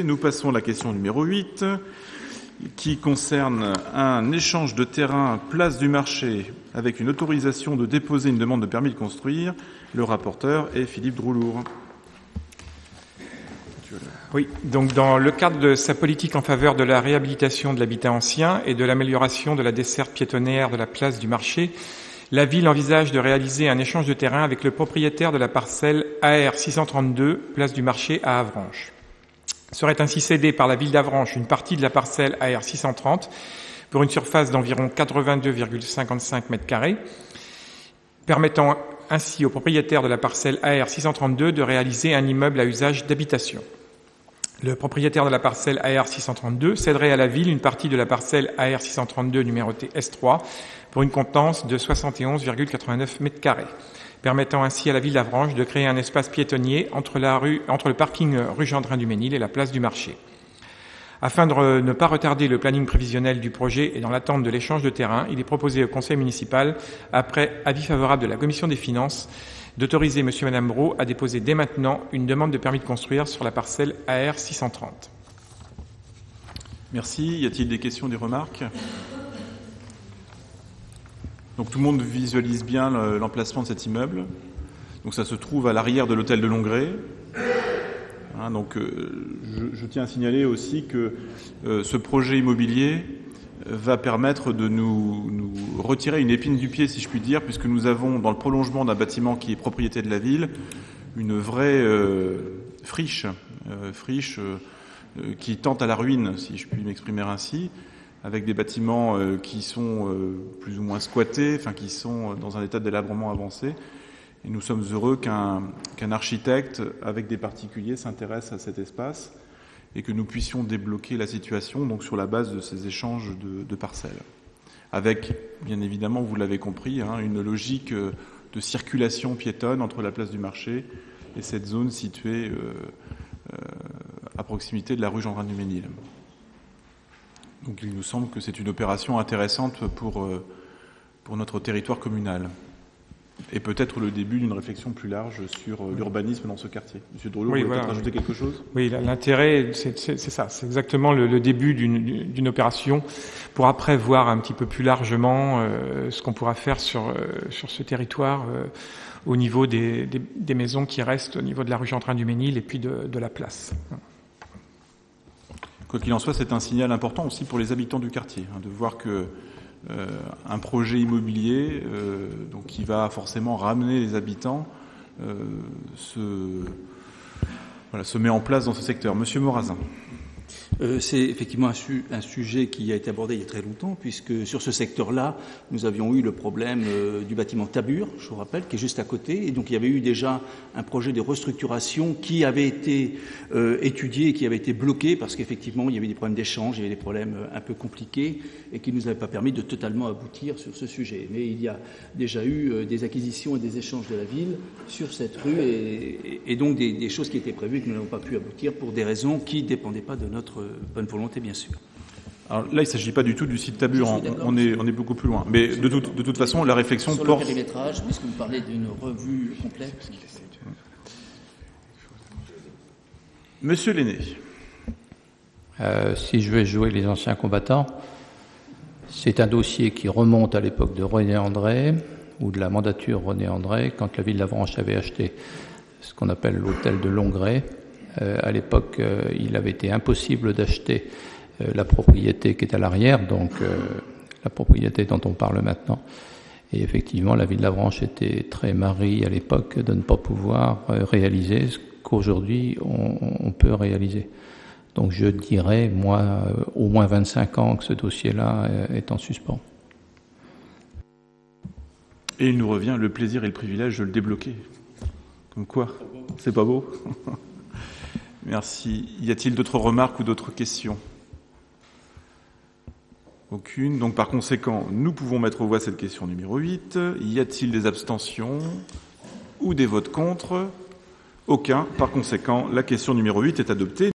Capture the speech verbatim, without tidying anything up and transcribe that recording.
Nous passons à la question numéro huit, qui concerne un échange de terrain place du marché avec une autorisation de déposer une demande de permis de construire. Le rapporteur est Philippe Droulour. Oui, donc dans le cadre de sa politique en faveur de la réhabilitation de l'habitat ancien et de l'amélioration de la desserte piétonnière de la place du marché, la ville envisage de réaliser un échange de terrain avec le propriétaire de la parcelle A R six cent trente-deux, place du marché à Avranches. Serait ainsi cédée par la ville d'Avranches une partie de la parcelle A R six cent trente pour une surface d'environ quatre-vingt-deux virgule cinquante-cinq mètres carrés, permettant ainsi au propriétaire de la parcelle A R six cent trente-deux de réaliser un immeuble à usage d'habitation. Le propriétaire de la parcelle A R six cent trente-deux céderait à la ville une partie de la parcelle A R six cent trente-deux numérotée S trois pour une contenance de soixante et onze virgule quatre-vingt-neuf mètres carrés, permettant ainsi à la ville d'Avranches de créer un espace piétonnier entre, la rue, entre le parking rue Gendrin-du-Mesnil et la place du marché. Afin de ne pas retarder le planning prévisionnel du projet et dans l'attente de l'échange de terrain, il est proposé au conseil municipal, après avis favorable de la commission des finances, d'autoriser monsieur et madame Brault à déposer dès maintenant une demande de permis de construire sur la parcelle A R six cent trente. Merci. Y a-t-il des questions, des remarques ? Donc tout le monde visualise bien l'emplacement de cet immeuble. Donc ça se trouve à l'arrière de l'hôtel de Longré. Hein, donc euh, je, je tiens à signaler aussi que euh, ce projet immobilier va permettre de nous, nous retirer une épine du pied, si je puis dire, puisque nous avons, dans le prolongement d'un bâtiment qui est propriété de la ville, une vraie euh, friche, euh, friche euh, qui tente à la ruine, si je puis m'exprimer ainsi, avec des bâtiments euh, qui sont euh, plus ou moins squattés, enfin qui sont dans un état de délabrement avancé. Et nous sommes heureux qu'un, qu'un architecte, avec des particuliers, s'intéresse à cet espace et que nous puissions débloquer la situation donc sur la base de ces échanges de, de parcelles. Avec, bien évidemment, vous l'avez compris, hein, une logique de circulation piétonne entre la place du marché et cette zone située euh, euh, à proximité de la rue Gendrin-du-Mesnil. Donc il nous semble que c'est une opération intéressante pour, euh, pour notre territoire communal. Et peut-être le début d'une réflexion plus large sur l'urbanisme dans ce quartier. Monsieur Droulour, oui, vous voulez voilà, peut-être rajouter oui. quelque chose ? Oui, l'intérêt, c'est, c'est, c'est ça. C'est exactement le, le début d'une, d'une opération pour après voir un petit peu plus largement euh, ce qu'on pourra faire sur, euh, sur ce territoire euh, au niveau des, des, des maisons qui restent au niveau de la rue Gendrin-du-Mesnil et puis de, de la place. Quoi qu'il en soit, c'est un signal important aussi pour les habitants du quartier, hein, de voir que Euh, un projet immobilier euh, donc qui va forcément ramener les habitants euh, se, voilà, se met en place dans ce secteur. Monsieur Morazin. Euh, c'est effectivement un, su- un sujet qui a été abordé il y a très longtemps, puisque sur ce secteur-là, nous avions eu le problème euh, du bâtiment Tabur, je vous rappelle, qui est juste à côté, et donc il y avait eu déjà un projet de restructuration qui avait été euh, étudié, qui avait été bloqué, parce qu'effectivement il y avait des problèmes d'échange, il y avait des problèmes euh, un peu compliqués, et qui ne nous avaient pas permis de totalement aboutir sur ce sujet. Mais il y a déjà eu euh, des acquisitions et des échanges de la ville sur cette rue, et, et donc des, des choses qui étaient prévues et que nous n'avons pas pu aboutir pour des raisons qui ne dépendaient pas de notre bonne volonté, bien sûr. Alors là, il ne s'agit pas du tout du site Tabur, on, on, est, on est beaucoup plus loin. Mais de, tout, de toute façon, la réflexion sur porte... Sur le périmétrage, puisque vous parlez d'une revue complète. Monsieur Lenné. Euh, si je vais jouer les anciens combattants, c'est un dossier qui remonte à l'époque de René André, ou de la mandature René André, quand la ville d'Avranches avait acheté ce qu'on appelle l'hôtel de Longré. Euh, à l'époque, euh, il avait été impossible d'acheter euh, la propriété qui est à l'arrière, donc euh, la propriété dont on parle maintenant. Et effectivement, la ville d'Avranches était très marrie à l'époque de ne pas pouvoir euh, réaliser ce qu'aujourd'hui on, on peut réaliser. Donc je dirais, moi, euh, au moins vingt-cinq ans que ce dossier-là euh, est en suspens. Et il nous revient le plaisir et le privilège de le débloquer. Comme quoi ? C'est pas beau ? Merci. Y a-t-il d'autres remarques ou d'autres questions ? Aucune. Donc par conséquent, nous pouvons mettre aux voix cette question numéro huit. Y a-t-il des abstentions ou des votes contre ? Aucun. Par conséquent, la question numéro huit est adoptée.